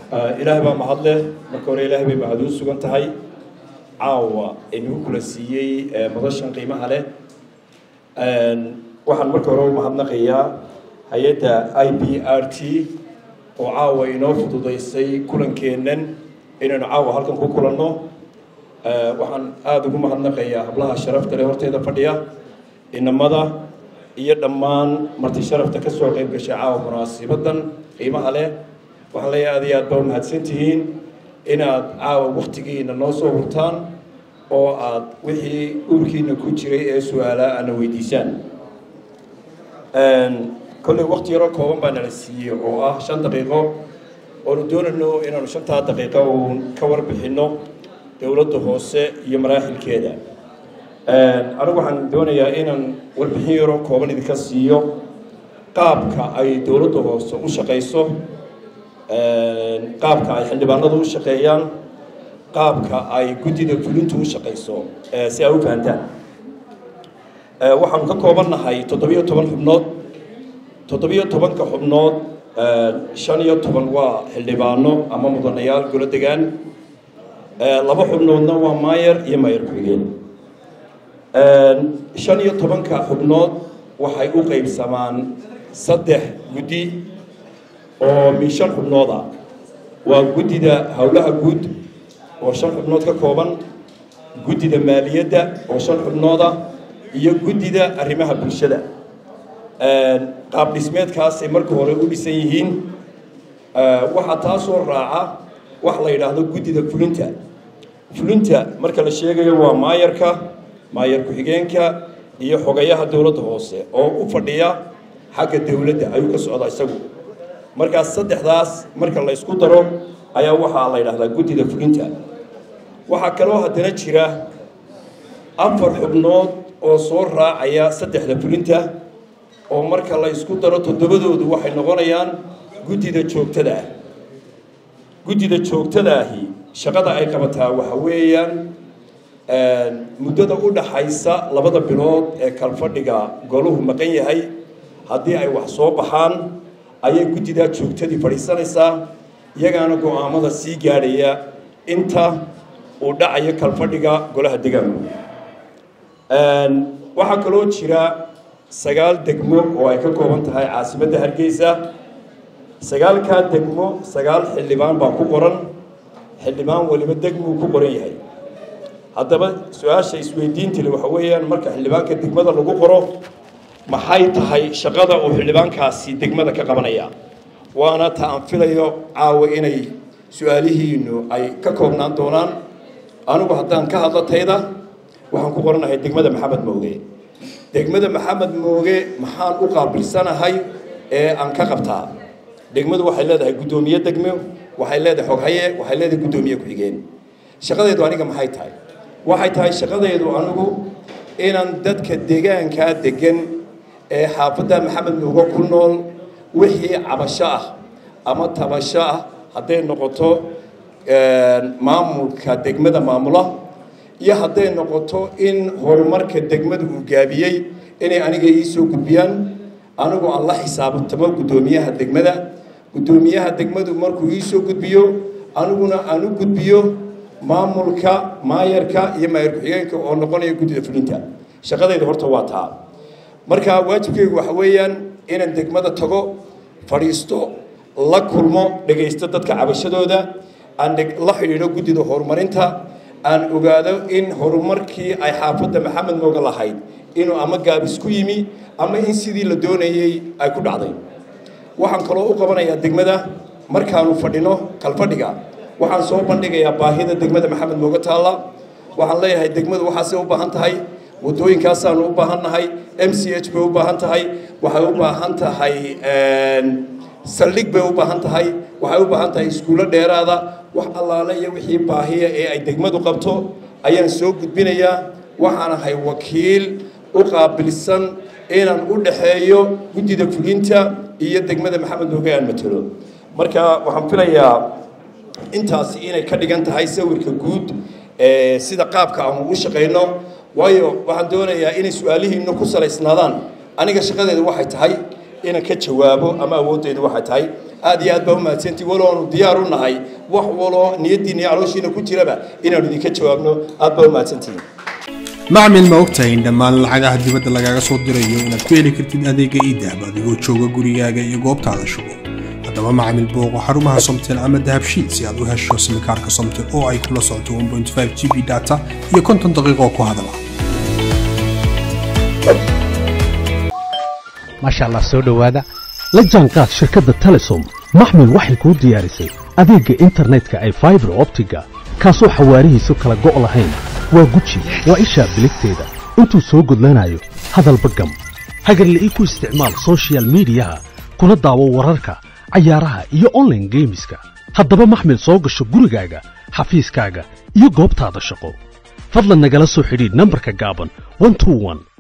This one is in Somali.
إلهي بقى محله مكور إلهي بمعدود سجنت هاي عاوة إنه كل سيء مضشان قيمة عليه waxaan marka hore u mahadnaqayaa hay'adda IBRT oo caawa inoo fududeysay kulankeenan inaynu caawa halkan ku kulanno waxaan aad ugu mahadnaqayaa hablaha sharafta leh horteeda fadhiya inamada iyo dhammaan marti sharafta ka soo qayb gashay caawa munaasibadan qiimaha leh waxaan leeyahay aad iyo aad baa mahadsantihiin inaad caawa waqtigiina noo soo hurtaan oo aad wixii urkiina ku jiray ee su'aalaha ana weydiisaan كل وقت يرى كوم بين السيء أو 5 دقيقة وردون إنه 5 دقيقة وكور بحنه دولة هوسة يمراحل كذا أنا وحن دون يا إن والبحيرة كوم ذيك السيء قاب كأي دولة هوسة وشقيسه قاب كأي حد بانضو شقيان قاب كأي جدي دكتورين تو شقيسه سأو فهمتها waxaan ka koobanahay 17 xubnood 17 ka xubnood 15 waa xildhibaano ama mudanayaal golo degaan laba xubnoodna waa maayar iyo maayar ku-xigeen 15 ka xubnood waxay u qaybsamaan 3 guddi oo min 5 xubnood ah waa guddida hawlaha guud oo 5 xubnood ka kooban guddida maaliyadda oo 5 xubnood ah iyo guddida arrimaha bulshada qaab dhismeedkaas ay marka hore u dhisan yihiin waxa taas oo raaca wax la yiraahdo guddida fulinta marka la sheegayo waa maayar ku-xigeenka iyo xogayaha dawladda hoose oo u fadhiya xagga dawladda ayuu ka socdaa isagu markaas saddexdaas marka la isku daro ayaa waxa la yiraahdaa guddida fulinta waxa kale oo haddana jira 4 xubnood oo soo raacaya saddexda fulinta oo marka la isku daro 7doodu waxay noqonayaan guddida joogtada ahi shaqada ay qabataa waxa weeyaan muddada u dhaxaysa 2 bilood ee kalfadhiga goluhu maqan yahay haddii ay wax soo baxaan ayay guddida joogtadii fadhiisanaysaa iyagaana go'aamada sii gaadhaya inta uu dhacayo kalfadhiga golaha deegaanka waxaa kaloo jira 9 degmo oo ay ka kooban tahay caasimadda Hargeysa 9ka degmo 9 xildhibaan baa ku qoran xildhibaan waliba degmo ku qoran yahay haddaba su'aasha isweydiinta waxa weeyaan marka xildhibaanka degmada lagu qoro maxay tahay shaqada uu xildhibaankaasi degmada ka qabanaya waana taan filayo caawa inay su'aalihiinu ay ka koobnaan doonaan anigu haddaan ka hadlatayda waxaan ku qoranahay degmada Maxamed Mooge maxaan u qaabilsanahay ee aan ka qabtaa degmadu waxay leedahay gudoomiye degmo waxay leedahay xoghaye waxay leedahay gudoomiye ku-xigeen shaqadeedu aniga maxay tahay waxay tahay shaqadeedu anigu inaan dadka deegaanka degan ee xaafadda Maxamed Mooge ku nool wixii cabasho ah ama tabasho ah haday noqoto maamulka degmada maamula iyo haday noqoto in horumarka degmadu uu gaabiyay inay aniga ii soo gudbiyaan anigu aan la xisaabtamo gudoomiyaha degmadu markuu ii soo gudbiyo aniguna aan u gudbiyo maamulka maayarka iyo maayar ku-xigeenka oo noqonaya guddida fulinta shaqadeedu horta waa taa marka waajibkaygu waxa weeyaan inaan degmada tago fadhiisto la kulmo dhageysto dadka cabashadooda aan la xiriiro guddida horumarinta aan ogaado in horumarkii ay xaafadda Maxamed Mooge lahayd inuu ama gaabis ku yimi ama in sidii la doonayay ay ku dhacday waxaan kaloo u qabanayaa degmada markaanu fadhino kalfadhiga waxaan soo bandhigayaa baahida degmada Maxamed Mooge taala waxaan leeyahay degmadu waxa ay u baahan tahay wadooyinkaasaan u baahanahay MCH bay u baahan tahay waxay u baahan tahay saldhig bay u baahan tahay waxay u baahan tahay iskuulo dheeraada wax allaale iyo wixii baahiya ee ay degmadu qabto ayaan soo gudbinayaa waxaan ahay wakiil u qaabilsan inaan u dhaxeeyo guddida fulinta iyo degmada Maxamed Mooge aan matalo marka waxaan filayaa intaasi inay ka dhigan tahay sawirka guud ee sida qaabka aan u shaqeyno waayo waxaan doonayaa inay su'aalihiina ku salaysnaadaan aniga shaqadeedu waxay tahay inaan ka jawaabo ama awooddeedu waxay tahay aad iyo aad baa u mahadsantii waloonu diyaar u nahay wax walo niyadiina iyo calooshiina ku jiraba inaanu idinka jawaabno aad baa u mahadsantihiin macmil ma ogtahay in dhammaan lacagaha dibadda lagaaga soo dirayo inaad ku heli kartid adeega idahab adigoo jooga gurigaaga iyo goobtaada shugo haddaba macmil booqo xarumaha somtel ama dahabshiil si aad u hesho simikaarka somtel oo ay kula socoto 1.5 GB data iyo 50 daqiiqo ku hadala maasha Allah soo dhawaada la jaanqaad shirkadda Telesom maxmil waxay ku diyaarisay adeega internetka ay fiber optiga kaasoo xawaarihiisu kala go' lahayn waa guji waa isha biligteeda intuu soo gudlanayo hadalba gam hagarle ii ku isticmaal social media kuna daawo wararka ciyaaraha iyo online gameska haddaba maxmil soo gasho gurigaaga xafiiskaaga iyo goobtaada shaqo fadlan nagala soo xidhiidh nambarka gaaban 121